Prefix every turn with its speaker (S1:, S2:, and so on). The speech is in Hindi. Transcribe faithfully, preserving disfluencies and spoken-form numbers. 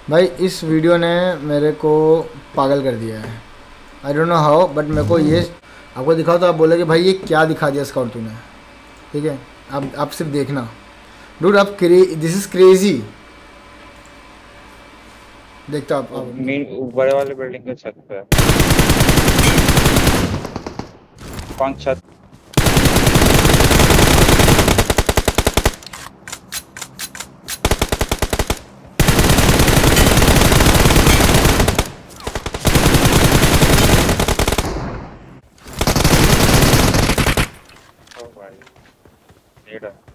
S1: भाई इस वीडियो ने मेरे को पागल कर दिया है। I don't know how, but मेरे को ये आपको दिखाओ तो आप बोलोगे भाई ये क्या दिखा दिया स्काउट तूने। ठीक है, आप आप सिर्फ देखना डूड, आप दिस इज क्रेजी। देखता आप, आप
S2: मेन बड़े वाले बिल्डिंग के छत पे है। कौन छत? ओ भाई, नेड है।